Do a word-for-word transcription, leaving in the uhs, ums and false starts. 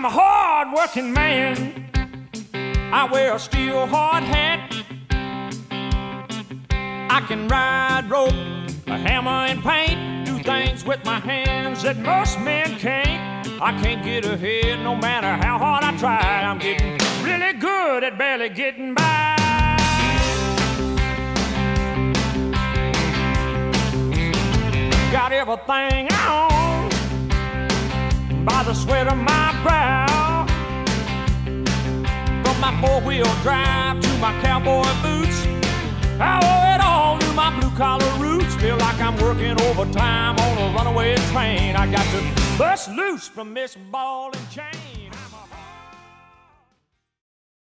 I'm a hard-working man. I wear a steel hard hat. I can ride rope, a hammer and paint, do things with my hands that most men can't. I can't get ahead no matter how hard I try. I'm getting really good at barely getting by. Got everything I own by the sweat of my brow. From my four-wheel drive to my cowboy boots, I owe it all to my blue-collar roots. Feel like I'm working overtime on a runaway train. I got to bust loose from this ball and chain.